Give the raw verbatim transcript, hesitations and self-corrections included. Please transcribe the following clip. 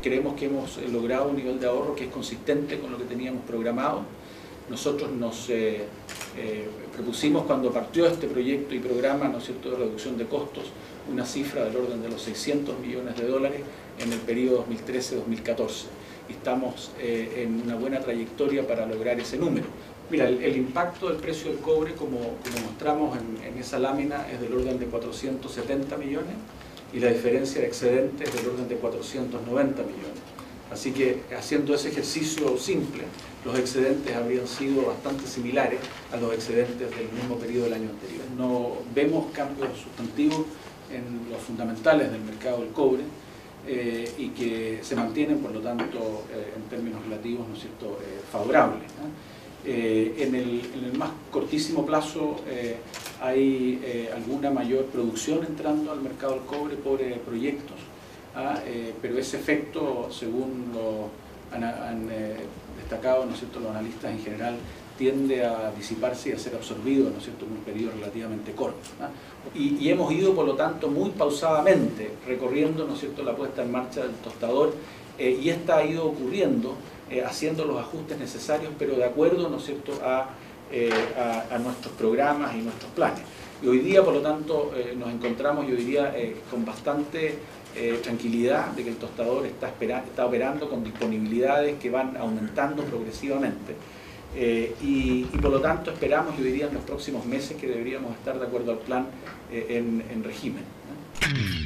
creemos que hemos logrado un nivel de ahorro que es consistente con lo que teníamos programado. Nosotros nos eh, eh, propusimos cuando partió este proyecto y programa, ¿no es cierto?, de reducción de costos, una cifra del orden de los seiscientos millones de dólares en el periodo dos mil trece a dos mil catorce. Y estamos eh, en una buena trayectoria para lograr ese número. Mira, el, el impacto del precio del cobre, como, como mostramos en, en esa lámina, es del orden de cuatrocientos setenta millones y la diferencia de excedente es del orden de cuatrocientos noventa millones. Así que, haciendo ese ejercicio simple, los excedentes habrían sido bastante similares a los excedentes del mismo periodo del año anterior. No vemos cambios sustantivos en los fundamentales del mercado del cobre eh, y que se mantienen, por lo tanto, eh, en términos relativos, ¿no es cierto?, eh, favorables, ¿no? Eh, en, el, en el más cortísimo plazo eh, hay eh, alguna mayor producción entrando al mercado del cobre por eh, proyectos. ¿Ah? Eh, pero ese efecto, según lo han, han eh, destacado, ¿no es cierto?, los analistas en general, tiende a disiparse y a ser absorbido, ¿no es cierto?, en un periodo relativamente corto. ¿Ah? Y, y hemos ido, por lo tanto, muy pausadamente recorriendo, ¿no es cierto?, la puesta en marcha del tostador eh, y esta ha ido ocurriendo eh, haciendo los ajustes necesarios, pero de acuerdo, ¿no es cierto?, a, eh, a, a nuestros programas y nuestros planes. Y hoy día, por lo tanto, eh, nos encontramos y hoy día eh, con bastante Eh, tranquilidad de que el tostador está, espera, está operando con disponibilidades que van aumentando progresivamente eh, y, y por lo tanto esperamos y hoy día en los próximos meses que deberíamos estar de acuerdo al plan eh, en, en régimen, ¿no?